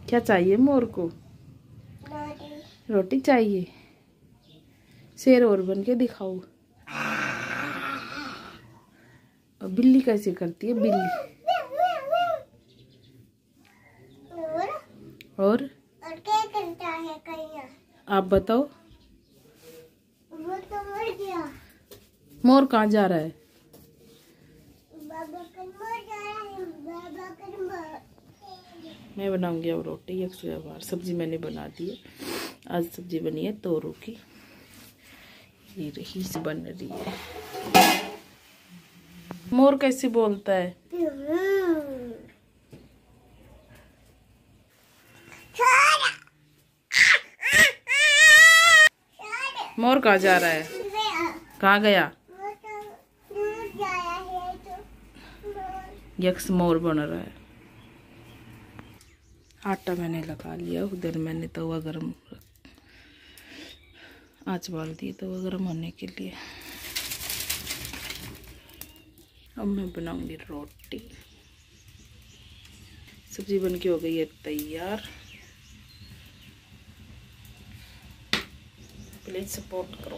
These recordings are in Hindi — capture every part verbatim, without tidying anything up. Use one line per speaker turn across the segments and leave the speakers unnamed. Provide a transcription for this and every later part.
क्या चाहिए मोर को? रोटी चाहिए। शेर और बन के दिखाओ। और बिल्ली कैसे करती है बिल्ली? और
और क्या करता है कहीं?
आप बताओ।
वो तो मर गया।
मोर कहाँ जा रहा है?
बाबा का मर जा रहा है। बाबा का मर।
मैं बनाऊंगी अब रोटी। एक सौ बार सब्जी मैंने बना दी है। आज सब्जी बनी है तोरू की। ये रही से बन रही है। मोर कैसे बोलता है? मोर कहाँ जा रहा है? कहाँ गया? यक्स मोर बन रहा है। आटा मैंने लगा लिया। उधर मैंने तवा गरम आँच बाल दी तवा गरम होने के लिए। अब मैं बनाऊंगी रोटी। सब्जी बन के हो गई है तैयार। प्लीज सपोर्ट करो।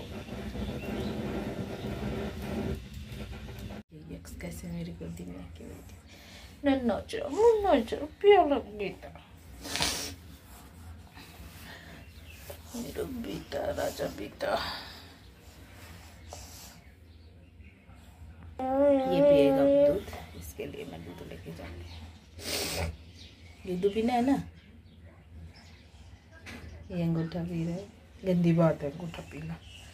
यक्स कैसे मेरी गोदी में आके बैठी। नन्ना चलो मुन्ना चलो प्याला बेटा। मेरा बेटा राजा बेटा। ये पिएगा दूध। इसके लिए मैं दूध लेके जाऊंगी। दूध पीना है ना? ये अंगूठा पी रहा है। गंदी बात है अंगूठा पीना।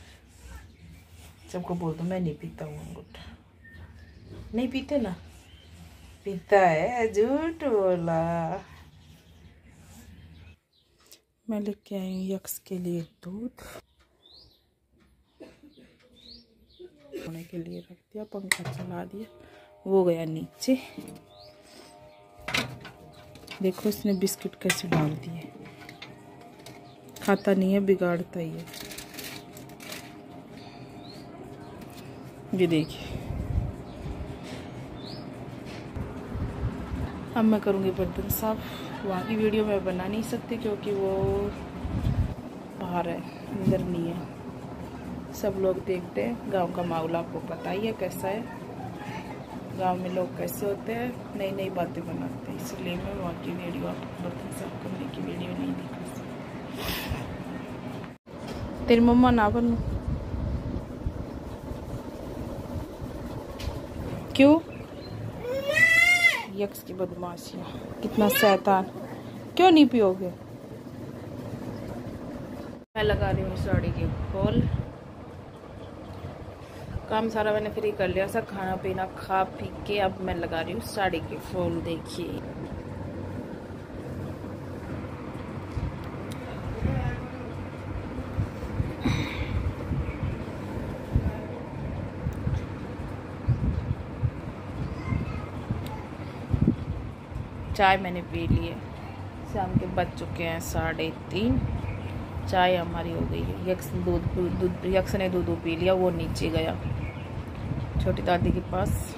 सबको बोल दो मैं नहीं पीता हूँ अंगूठा। नहीं पीते ना? पीता है। झूठ बोला। मैं लेके आई हूँ यक्स के लिए दूध। होने के लिए रख दिया। पंखा चला दिया। वो गया नीचे। देखो इसने बिस्किट कैसे डाल दिए। खाता नहीं है बिगाड़ता ही है। ये देखिए। अब मैं करूँगी बर्तन साफ। वहाँ की वीडियो मैं बना नहीं सकती क्योंकि वो बाहर है अंदर नहीं है। सब लोग देखते हैं। गांव का माहौल आपको पता ही है कैसा है। गांव में लोग कैसे होते हैं। नई नई बातें बनाते हैं। इसलिए मैं वहाँ की वीडियो आपको बर्तन साफ करने की वीडियो नहीं दिखा सकती। तेरी मम्मा ना बनू। क्यों? यक्स की बदमाशियाँ। कितना शैतान। क्यों नहीं पियोगे? मैं लगा रही हूँ साड़ी के फॉल। काम सारा मैंने फ्री कर लिया। सब खाना पीना खा पी के अब मैं लगा रही हूँ साड़ी के फॉल। देखिए चाय मैंने पी ली है। शाम के बज चुके हैं साढ़े तीन। चाय हमारी हो गई है। यक्स दूध दूध यक्स ने दूध पी लिया। वो नीचे गया छोटी दादी के पास।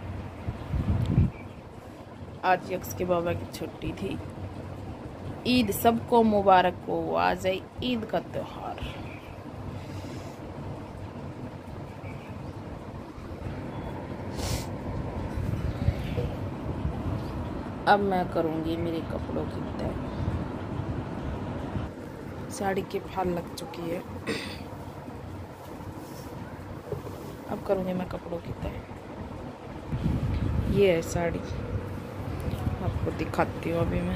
आज यक्स के बाबा की छुट्टी थी। ईद सबको मुबारक हो। आज है ईद का त्योहार। अब मैं करूँगी मेरे कपड़ों की तय। साड़ी के फाल लग चुकी है। अब करूँगी मैं कपड़ों की तय। ये है साड़ी। आपको दिखाती हूँ अभी मैं।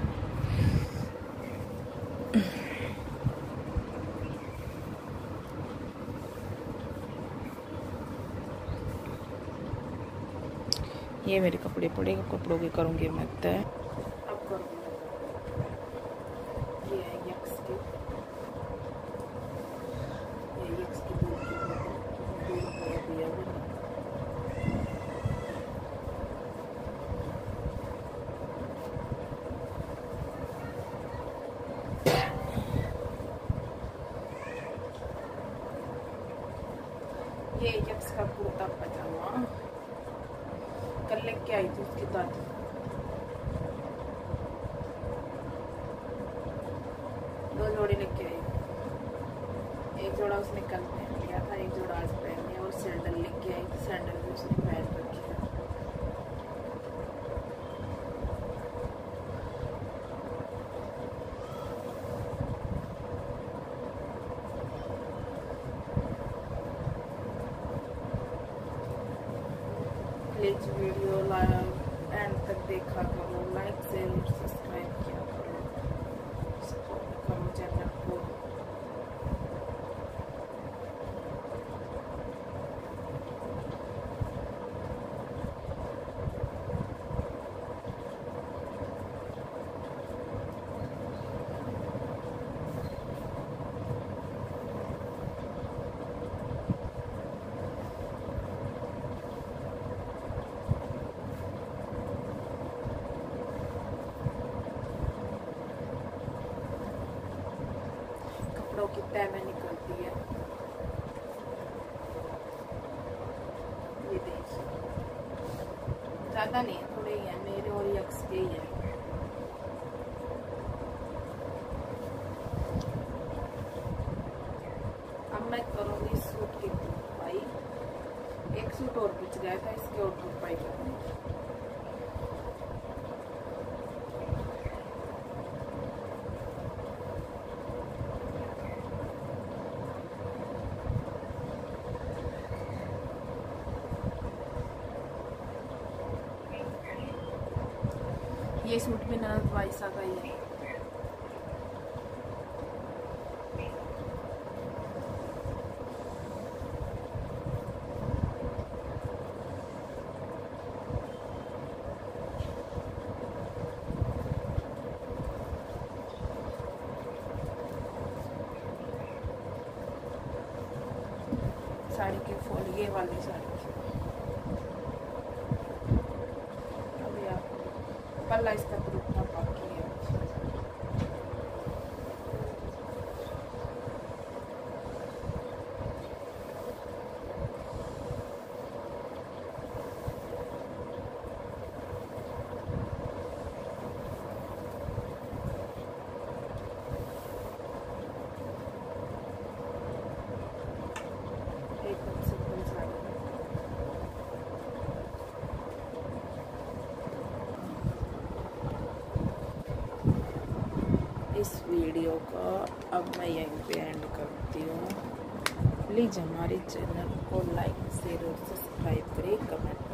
ये मेरे कपड़े पड़ेगा। कपड़ों के करूँगी मैं तय। अब करूँगी। ये है यक्स की। ये यक्स की दूध की ये यक्स का कुर्ता पजामा कल लेके आई थी उसकी दादी। जोड़े लेके आई। एक जोड़ा उसने कल पहन लिया था, एक जोड़ा आज पहन लिया, और सैंडल लेके आई थी, सैंडल भी उसने पहन रखी है। प्लीज वीडियो एंड तक देखा करो, लाइक शेयर और सब्सक्राइब किया करो, सपोर्ट करो चैनल को। कपड़ों की तह में निकलती है, ये देखिए, ज्यादा नहीं है, थोड़े ही है, मेरे और यक्स के ही है। अब मैं करूँगी सूट की तुरपाई। एक सूट और बच गया था, इसकी और तुरपाई करूँगी। ये सूट भी ननद वाइसा का ही है। साड़ी के फॉल, ये वाली साड़ी अभी आप पल्ला इसका दुपट्टा बाकी है। एकदम सिंपल साड़ी है। इस वीडियो का अब मैं यहीं पे एंड करती हूँ। प्लीज़ हमारे चैनल को लाइक शेयर और सब्सक्राइब करें, कमेंट